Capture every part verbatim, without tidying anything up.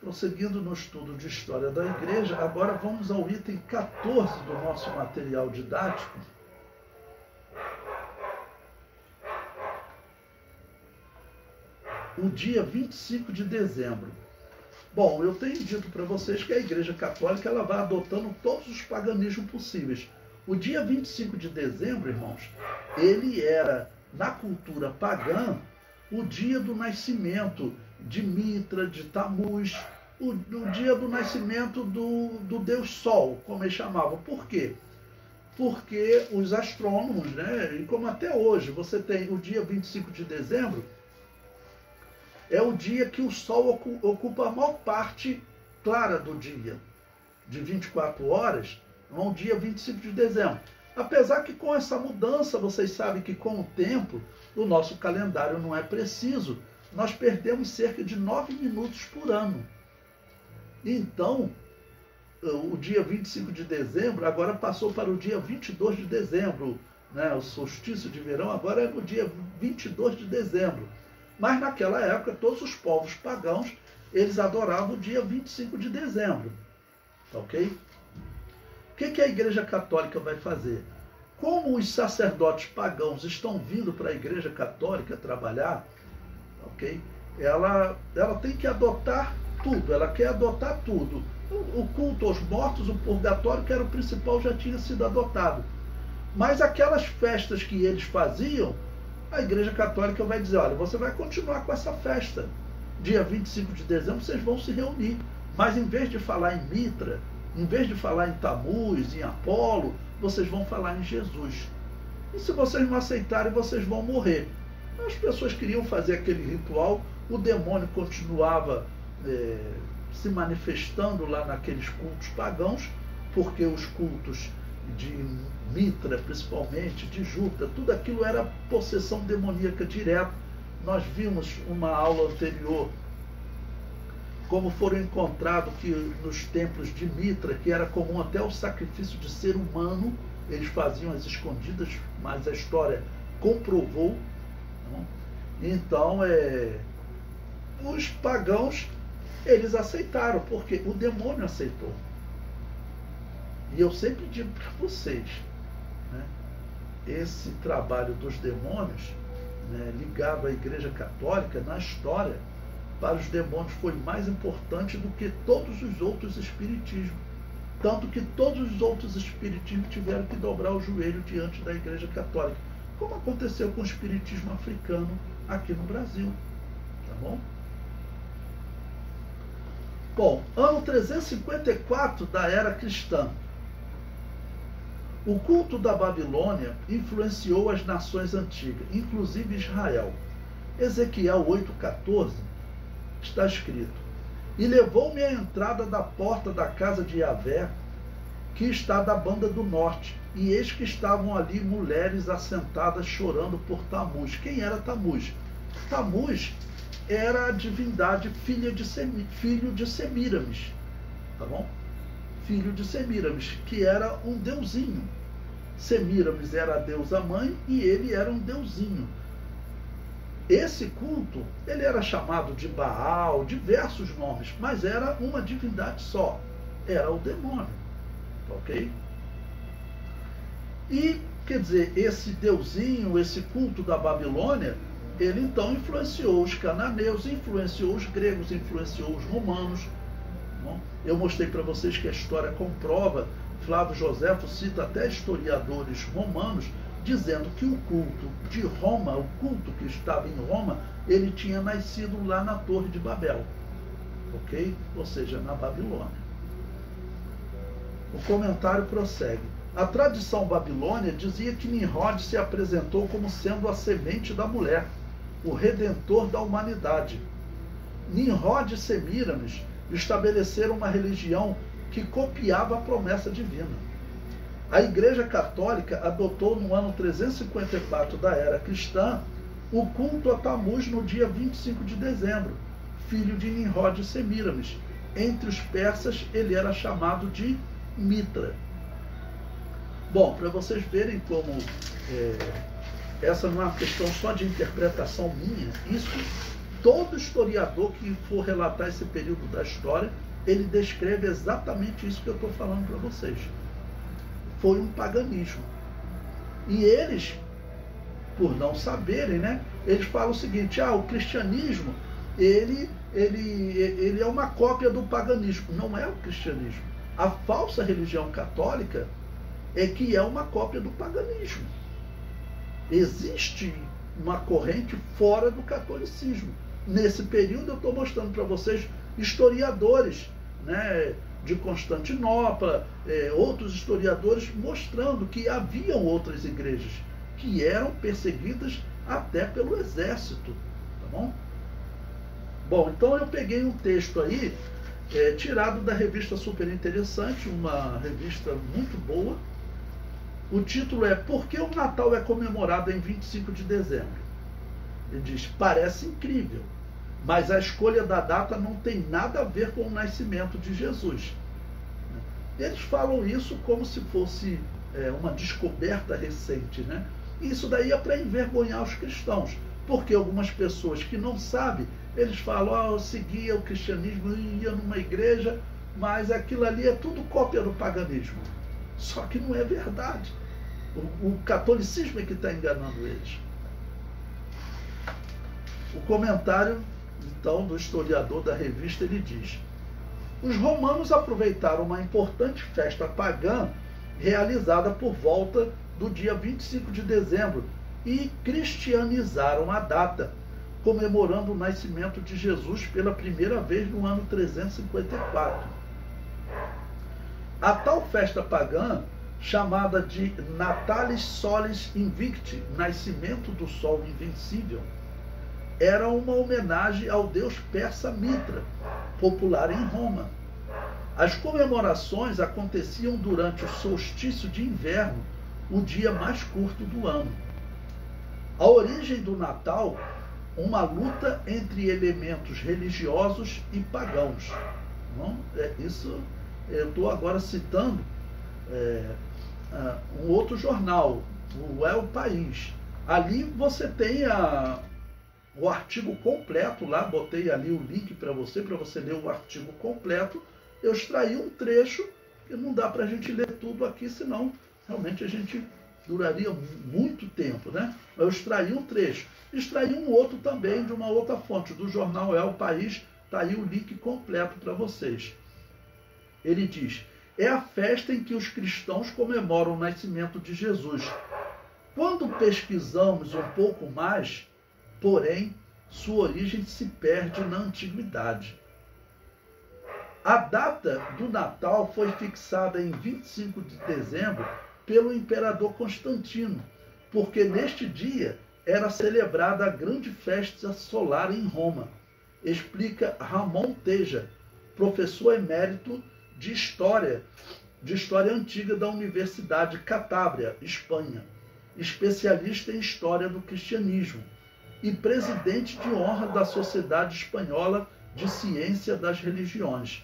prosseguindo no estudo de história da igreja, agora vamos ao item quatorze do nosso material didático. O dia vinte e cinco de dezembro. Bom, eu tenho dito para vocês que a Igreja Católica ela vai adotando todos os paganismos possíveis. O dia vinte e cinco de dezembro, irmãos, ele era, na cultura pagã, o dia do nascimento de Mitra, de Tamuz, o, o dia do nascimento do, do Deus Sol, como eles chamavam. Por quê? Porque os astrônomos, né, e como até hoje, você tem o dia vinte e cinco de dezembro, é o dia que o Sol ocupa a maior parte clara do dia, de vinte e quatro horas, é o dia vinte e cinco de dezembro. Apesar que com essa mudança, vocês sabem que com o tempo, o nosso calendário não é preciso, nós perdemos cerca de nove minutos por ano. Então, o dia vinte e cinco de dezembro agora passou para o dia vinte e dois de dezembro, né? O solstício de verão agora é no dia vinte e dois de dezembro. Mas naquela época, todos os povos pagãos, eles adoravam o dia vinte e cinco de dezembro. Ok? O que, que a Igreja Católica vai fazer? Como os sacerdotes pagãos estão vindo para a Igreja Católica trabalhar, ok? Ela, ela tem que adotar tudo, ela quer adotar tudo. O, o culto aos mortos, o purgatório, que era o principal, já tinha sido adotado. Mas aquelas festas que eles faziam, a Igreja Católica vai dizer, olha, você vai continuar com essa festa. Dia vinte e cinco de dezembro vocês vão se reunir. Mas em vez de falar em Mitra, em vez de falar em Tamuz, em Apolo, vocês vão falar em Jesus. E se vocês não aceitarem, vocês vão morrer. As pessoas queriam fazer aquele ritual, o demônio continuava é, se manifestando lá naqueles cultos pagãos, porque os cultos de Mitra, principalmente, de Júpiter, tudo aquilo era possessão demoníaca direta. Nós vimos uma aula anterior como foram encontrados que nos templos de Mitra, que era comum até o sacrifício de ser humano, eles faziam as escondidas, mas a história comprovou. Não? Então, é, os pagãos, eles aceitaram, porque o demônio aceitou. E eu sempre digo para vocês, né, esse trabalho dos demônios, né, ligado à Igreja Católica, na história, para os demônios foi mais importante do que todos os outros espiritismos. Tanto que todos os outros espiritismos tiveram que dobrar o joelho diante da Igreja Católica, como aconteceu com o espiritismo africano aqui no Brasil. Tá bom? Bom, ano trezentos e cinquenta e quatro da era cristã. O culto da Babilônia influenciou as nações antigas, inclusive Israel. Ezequiel oito, quatorze está escrito: e levou-me à entrada da porta da casa de Yahvé, que está da banda do norte, e eis que estavam ali mulheres assentadas chorando por Tamuz. Quem era Tamuz? Tamuz era a divindade filha de Semi, filho de Semíramis, tá bom? Filho de Semíramis, que era um deusinho. Semíramis era a deusa mãe e ele era um deusinho. Esse culto, ele era chamado de Baal, diversos nomes, mas era uma divindade só, era o demônio, ok? E, quer dizer, esse deusinho, esse culto da Babilônia, ele então influenciou os cananeus, influenciou os gregos, influenciou os romanos. Bom, eu mostrei para vocês que a história comprova, Flávio Joséfo cita até historiadores romanos, dizendo que o culto de Roma, o culto que estava em Roma, ele tinha nascido lá na Torre de Babel, ok? Ou seja, na Babilônia. O comentário prossegue. A tradição babilônia dizia que Nimrod se apresentou como sendo a semente da mulher, o redentor da humanidade. Nimrod e Semíramis estabeleceram uma religião que copiava a promessa divina. A Igreja Católica adotou no ano trezentos e cinquenta e quatro da era cristã o culto a Tamuz no dia vinte e cinco de dezembro, filho de Nimrod e Semíramis. Entre os persas ele era chamado de Mitra. Bom, para vocês verem como é, essa não é uma questão só de interpretação minha, isso todo historiador que for relatar esse período da história, ele descreve exatamente isso que eu estou falando para vocês. Foi um paganismo. E eles, por não saberem, né, eles falam o seguinte: ah, o cristianismo, ele, ele, ele é uma cópia do paganismo. Não é o cristianismo. A falsa religião católica é que é uma cópia do paganismo. Existe uma corrente fora do catolicismo. Nesse período eu estou mostrando para vocês historiadores, né, de Constantinopla, é, outros historiadores mostrando que haviam outras igrejas que eram perseguidas até pelo exército, tá bom? Bom, então eu peguei um texto aí, é, tirado da revista Super Interessante, uma revista muito boa. O título é Por que o Natal é comemorado em vinte e cinco de dezembro? Ele diz: parece incrível, mas a escolha da data não tem nada a ver com o nascimento de Jesus. Eles falam isso como se fosse é, uma descoberta recente, né? Isso daí é para envergonhar os cristãos, porque algumas pessoas que não sabem, eles falam: ah, eu seguia o cristianismo, ia numa igreja, mas aquilo ali é tudo cópia do paganismo. Só que não é verdade. O, o catolicismo é que está enganando eles. O comentário, então, do historiador da revista, ele diz: os romanos aproveitaram uma importante festa pagã realizada por volta do dia vinte e cinco de dezembro e cristianizaram a data, comemorando o nascimento de Jesus pela primeira vez no ano trezentos e cinquenta e quatro. A tal festa pagã, chamada de Natalis Solis Invicti, nascimento do sol invencível, era uma homenagem ao deus persa Mitra, popular em Roma. As comemorações aconteciam durante o solstício de inverno, o dia mais curto do ano. A origem do Natal, uma luta entre elementos religiosos e pagãos. Não? É, isso eu estou agora citando é, um outro jornal, o É o País. Ali você tem a, o artigo completo lá, botei ali o link para você, para você ler o artigo completo. Eu extraí um trecho, que não dá para a gente ler tudo aqui, senão realmente a gente duraria muito tempo, né? Eu extraí um trecho. Extraí um outro também de uma outra fonte, do jornal É o País, está aí o link completo para vocês. Ele diz: é a festa em que os cristãos comemoram o nascimento de Jesus. Quando pesquisamos um pouco mais, porém, sua origem se perde na antiguidade. A data do Natal foi fixada em vinte e cinco de dezembro pelo imperador Constantino, porque neste dia era celebrada a grande festa solar em Roma, explica Ramon Teja, professor emérito de História, de História Antiga da Universidade Cantábria, Espanha, especialista em História do Cristianismo e presidente de honra da Sociedade Espanhola de Ciência das Religiões.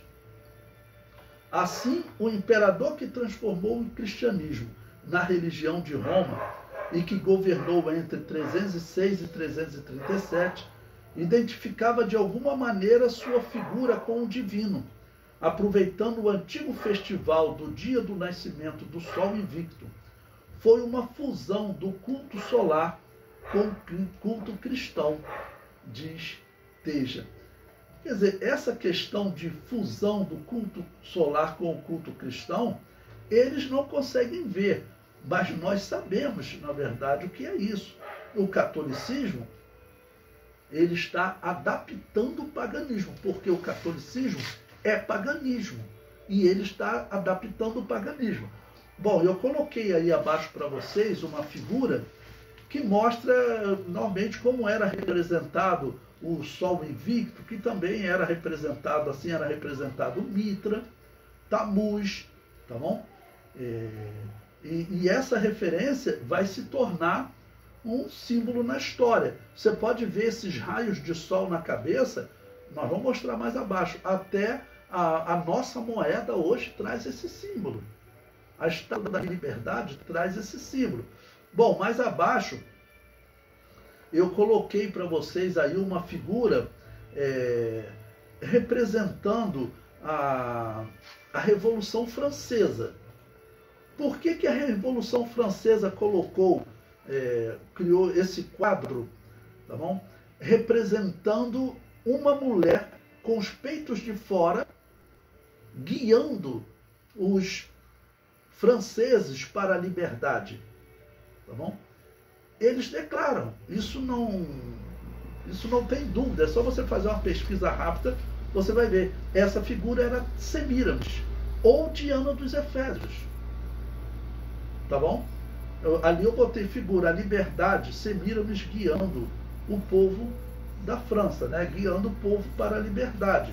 Assim, o imperador que transformou o cristianismo na religião de Roma e que governou entre trezentos e seis e trezentos e trinta e sete, identificava de alguma maneira sua figura com o divino, aproveitando o antigo festival do dia do nascimento do Sol Invicto. Foi uma fusão do culto solar com o culto cristão, diz Teja. Quer dizer, essa questão de fusão do culto solar com o culto cristão, eles não conseguem ver, mas nós sabemos, na verdade, o que é isso. O catolicismo, ele está adaptando o paganismo, porque o catolicismo é paganismo, e ele está adaptando o paganismo. Bom, eu coloquei aí abaixo para vocês uma figura que mostra normalmente como era representado o Sol Invicto, que também era representado, assim era representado Mitra, Tamuz, tá bom? É, e, e essa referência vai se tornar um símbolo na história. Você pode ver esses raios de sol na cabeça, nós vamos mostrar mais abaixo, até a, a nossa moeda hoje traz esse símbolo. A Estátua da Liberdade traz esse símbolo. Bom, mais abaixo, eu coloquei para vocês aí uma figura é, representando a, a Revolução Francesa. Por que que a Revolução Francesa colocou, é, criou esse quadro, tá bom? Representando uma mulher com os peitos de fora, guiando os franceses para a liberdade, tá bom? Eles declaram, isso não, isso não tem dúvida, é só você fazer uma pesquisa rápida, você vai ver, essa figura era Semíramis, ou Diana dos Efésios, tá bom? Eu, ali eu botei figura, a liberdade, Semíramis guiando o povo da França, né? Guiando o povo para a liberdade.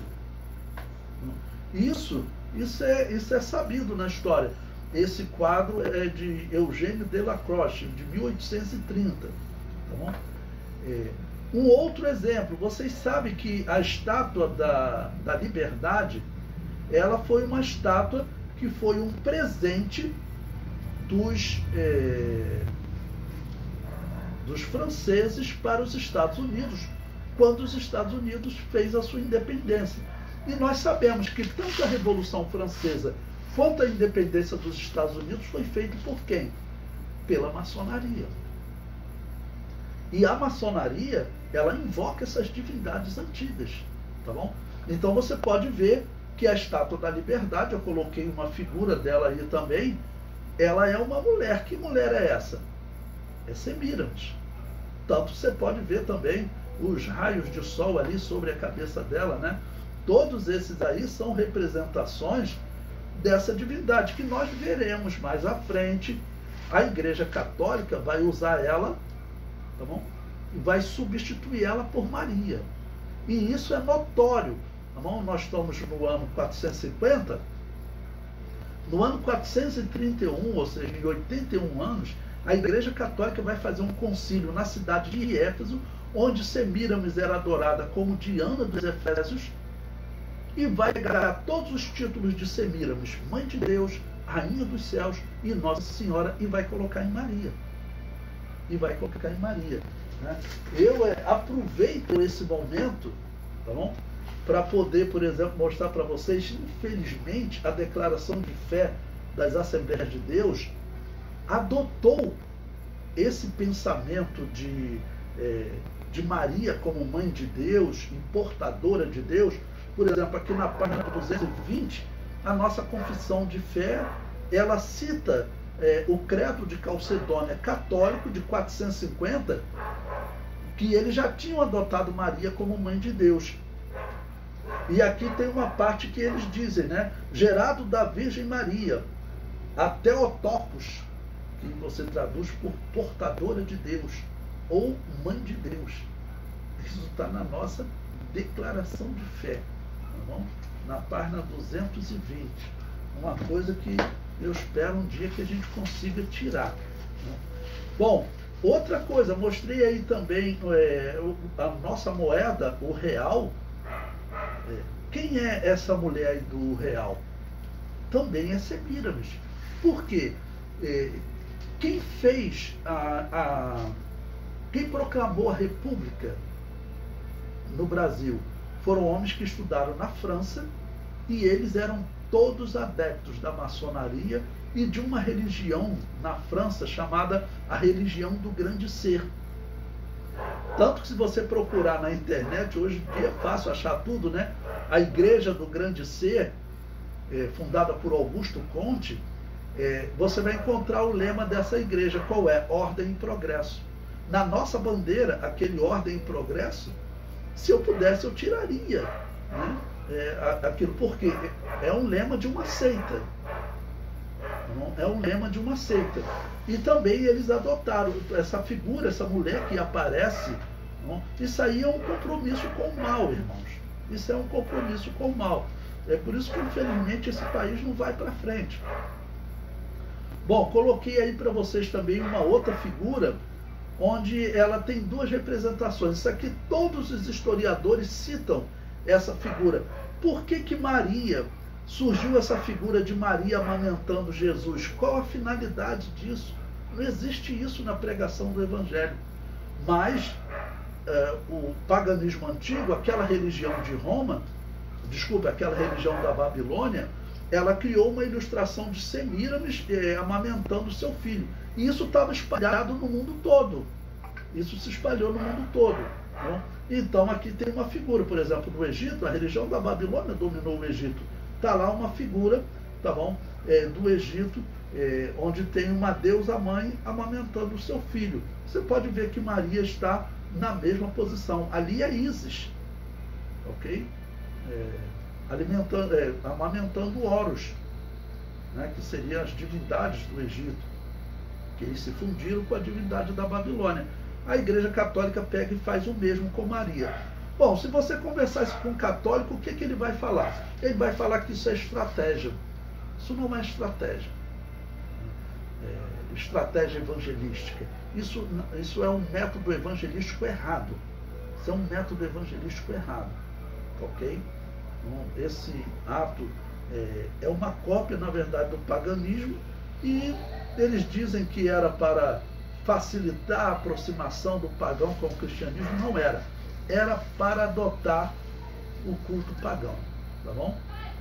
Isso, isso, é, isso é sabido na história. Esse quadro é de Eugène Delacroix, de mil oitocentos e trinta. Tá bom? É, um outro exemplo, vocês sabem que a estátua da, da liberdade, ela foi uma estátua que foi um presente dos, é, dos franceses para os Estados Unidos, quando os Estados Unidos fez a sua independência. E nós sabemos que tanto a Revolução Francesa quanto a independência dos Estados Unidos foi feita por quem? Pela maçonaria. E a maçonaria, ela invoca essas divindades antigas, tá bom? Então você pode ver que a Estátua da Liberdade, eu coloquei uma figura dela aí também, ela é uma mulher. Que mulher é essa? É Semíramis. Tanto você pode ver também os raios de sol ali sobre a cabeça dela, né? Todos esses aí são representações dessa divindade, que nós veremos mais à frente. A Igreja Católica vai usar ela, tá bom? E vai substituir ela por Maria. E isso é notório, tá bom? Nós estamos no ano quatrocentos e cinquenta. No ano quatrocentos e trinta e um, ou seja, em oitenta e um anos, a Igreja Católica vai fazer um concílio na cidade de Éfeso, onde Semíramis era adorada como Diana dos Efésios, e vai ganhar todos os títulos de Semíramis, Mãe de Deus, Rainha dos Céus e Nossa Senhora, e vai colocar em Maria. E vai colocar em Maria. Né? Eu é, aproveito esse momento, tá bom? Para poder, por exemplo, mostrar para vocês, infelizmente, a declaração de fé das Assembleias de Deus adotou esse pensamento de, é, de Maria como Mãe de Deus, importadora de Deus. Por exemplo, aqui na página duzentos e vinte, a nossa confissão de fé, ela cita é, o credo de Calcedônia católico de quatrocentos e cinquenta, que eles já tinham adotado Maria como Mãe de Deus. E aqui tem uma parte que eles dizem, né? Gerado da Virgem Maria, a Theotokos, que você traduz por portadora de Deus, ou Mãe de Deus. Isso está na nossa declaração de fé. Tá bom? Na página duzentos e vinte. Uma coisa que eu espero um dia que a gente consiga tirar. Né? Bom, outra coisa, mostrei aí também é, a nossa moeda, o real. É, quem é essa mulher aí do real? Também é Semíramis. Por quê? É, quem fez a, a... Quem proclamou a República no Brasil foram homens que estudaram na França, e eles eram todos adeptos da maçonaria e de uma religião na França chamada a religião do grande ser. Tanto que se você procurar na internet, hoje em dia é fácil achar tudo, né? A Igreja do Grande Ser, é, fundada por Augusto Comte, é, você vai encontrar o lema dessa igreja. Qual é? Ordem e Progresso. Na nossa bandeira, aquele Ordem e Progresso, se eu pudesse, eu tiraria, né? É, aquilo, porque é um lema de uma seita. É um lema de uma seita. E também eles adotaram essa figura, essa mulher que aparece. Não? Isso aí é um compromisso com o mal, irmãos. Isso é um compromisso com o mal. É por isso que, infelizmente, esse país não vai para frente. Bom, coloquei aí para vocês também uma outra figura, onde ela tem duas representações. Isso aqui todos os historiadores citam essa figura. Por que que Maria, surgiu essa figura de Maria amamentando Jesus? Qual a finalidade disso? Não existe isso na pregação do Evangelho. Mas é, o paganismo antigo, aquela religião de Roma, desculpa, aquela religião da Babilônia, ela criou uma ilustração de Semíramis é, amamentando seu filho. E isso estava espalhado no mundo todo. Isso se espalhou no mundo todo. Né? Então aqui tem uma figura, por exemplo, no Egito, a religião da Babilônia dominou o Egito. Está lá uma figura, tá bom, é, do Egito, é, onde tem uma deusa mãe amamentando o seu filho. Você pode ver que Maria está na mesma posição. Ali é Ísis, ok? É, alimentando, é, amamentando Horus, né, que seriam as divindades do Egito, que eles se fundiram com a divindade da Babilônia. A Igreja Católica pega e faz o mesmo com Maria. Bom, se você conversar isso com um católico, o que, que ele vai falar? Ele vai falar que isso é estratégia. Isso não é estratégia. É, estratégia evangelística. Isso, isso é um método evangelístico errado. Isso é um método evangelístico errado. Ok? Então, esse ato é, é uma cópia, na verdade, do paganismo, e eles dizem que era para facilitar a aproximação do pagão com o cristianismo. Não era. Era para adotar o culto pagão. Tá bom?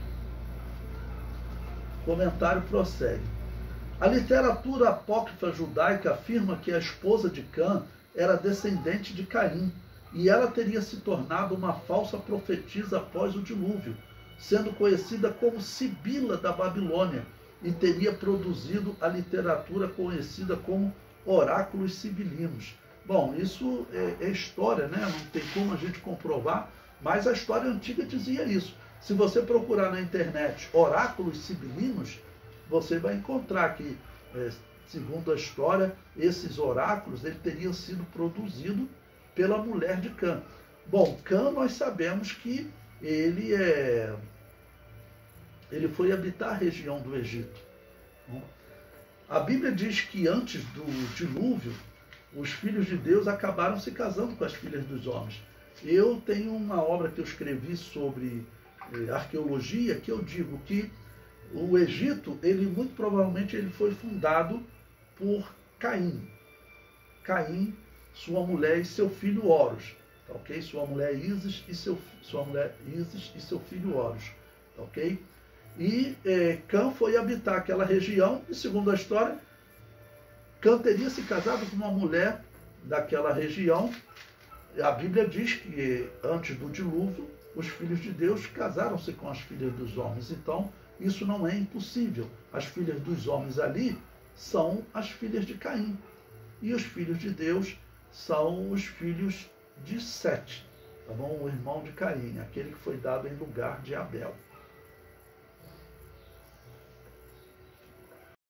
O comentário prossegue. A literatura apócrifa judaica afirma que a esposa de Cã era descendente de Caim, e ela teria se tornado uma falsa profetisa após o dilúvio, sendo conhecida como Sibila da Babilônia, e teria produzido a literatura conhecida como Oráculos Sibilinos. Bom, isso é, é história, né? Não tem como a gente comprovar, mas a história antiga dizia isso. Se você procurar na internet Oráculos Sibilinos, você vai encontrar que, é, segundo a história, esses oráculos ele teriam sido produzidos pela mulher de Cã. Bom, Cã nós sabemos que ele é ele foi habitar a região do Egito. A Bíblia diz que antes do dilúvio, os filhos de Deus acabaram se casando com as filhas dos homens. Eu tenho uma obra que eu escrevi sobre eh, arqueologia, que eu digo que o Egito, ele muito provavelmente ele foi fundado por Caim. Caim, sua mulher e seu filho Horus. Tá, ok? Sua mulher Ísis e seu, sua mulher Ísis e seu filho Horus. Tá, ok? E eh, Cã foi habitar aquela região, e segundo a história, Cã teria se casado com uma mulher daquela região. A Bíblia diz que antes do dilúvio, os filhos de Deus casaram-se com as filhas dos homens. Então, isso não é impossível. As filhas dos homens ali são as filhas de Caim. E os filhos de Deus são os filhos de Sete, tá bom? O irmão de Caim, aquele que foi dado em lugar de Abel.